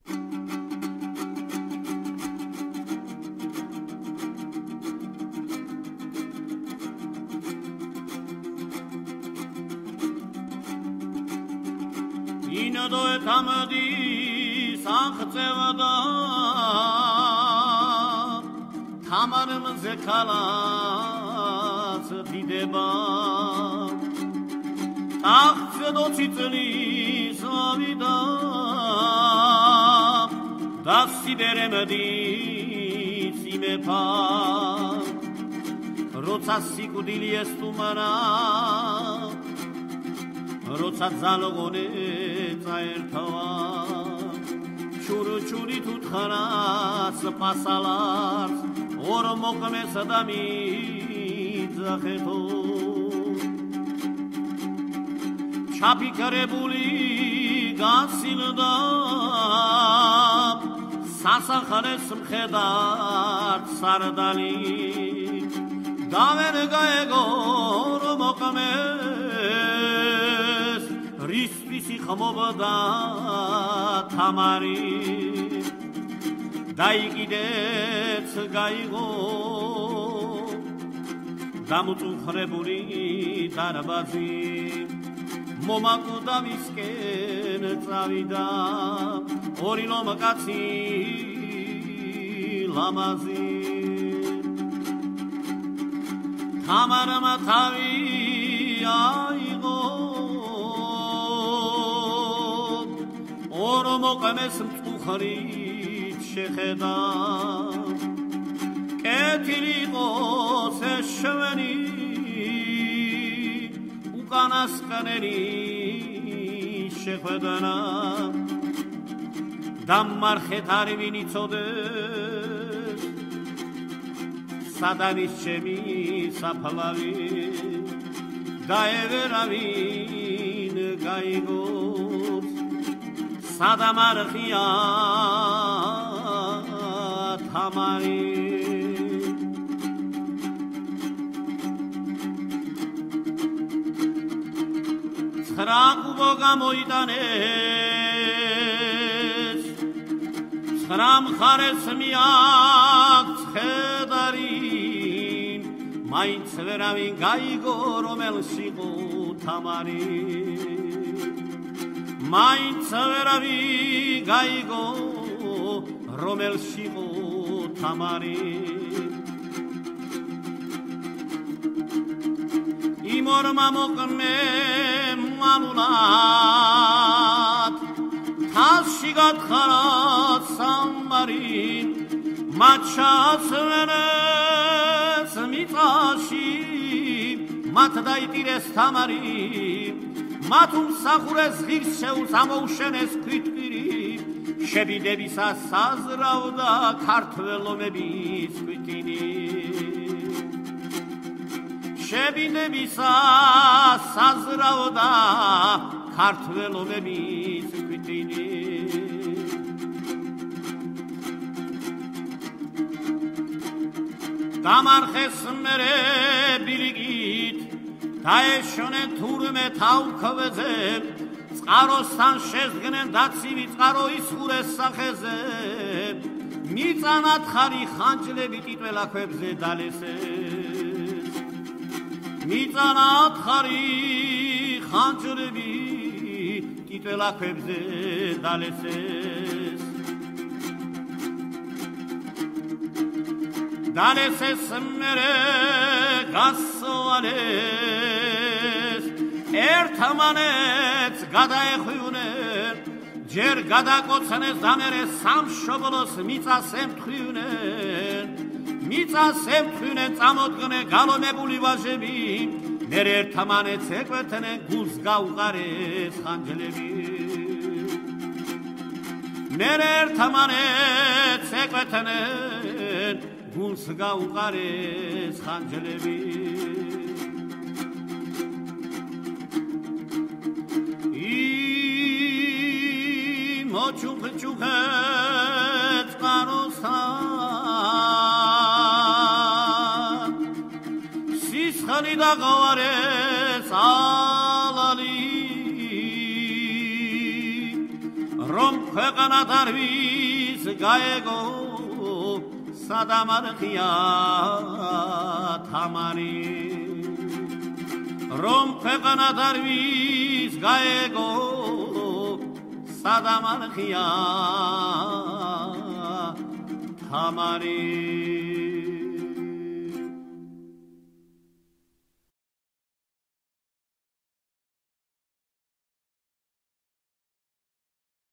Ինոդո էտ համդի սանխծևադա Թամարմ զեկալաց դիդեբա Աղցդոցի ծլի սավիդա Դասի բերեմդի սիմեպա Ռոցասի կուդիլի էստումարա Ռոցա զալոգոնե ծայրթավա Չուրի թութ խարած պասալած Որ մոկմ է սդամի ձախետո Չապի կրեբուլի գասիլդա Սասախանե սմխեդար սարդալի Դավեր գայգոր մոկմ է Րիսպիսի խմովդա թամարի Դայգիդեց գայգո Դամուծու խրեբուրի դարբազի Մոմակու դավիսկեն ծավիդա Օրինո մկացի լամազի Թամարը մաթավի այգո Օրոմոկեմ եմ ծուխրիտ շեխեդա Կետիլի ղոս է շվենի ու կանասկաների շեխեդանա Դամմար խետարվինի ծոդեր Սադավիս չեմի սապլավի Գայվերավին գայգոց Սադամարխիա թամարի Ցրակ ու բոգամոյտանես Ցրամ խարես միակ ցխեդարին Մայն ցվերավին գայգորում էլ շիղու թամարի Մայն ցվերավի գայգո ռոմել շիղու թամարի Իմոր մամոկն է մամունատ Թաշիգատ խարած սամարին Մաչած վենես միծաշի Մատդայտիր ես թամարին Մաթում սախուրես ღირს შეუსამოუშენეს քვითკირი შევიდებისა საზრავდა ქართველობების քვითინი შევიდებისა საზრავდა ქართველობების քვითინი დამარხეს მერე ბილიგით Დაეშონენ თურმე თავქვეზე წყაროსთან შეზგნენ დაცივი წყარო ისხურეს სახეზე მიწანათ ხარი ხანჯლები ტიტველაქვებზე დალესეს მიწანათ ხარი ხანჯლები ტიტველაქვებზე დალესეს დალესეს მერე გასვალეს ერთმანეთს გადაეხვივნეს ჯერ გადაკოცნეს და მერე სამშობლოს მიწას ემთხვივნეს მიწას ემთხვივნეს წამოდგნენ გალონებული ვაჟები მერე ერთმანეთს ეკვეთნენ გულს გაუყარეს ხანჯლები მერე ერთმანეთს ეკვეთნენ გულს გაუყარეს ხანჯლები მოჩუხეთ წყაროსთან სისხლი დაღავარეს ალალი რომ ქვეყანა დარვის გაეგო სადამარხია თამარი რომ ქვეყანა დარვის გაეგო სადამარხია თამარი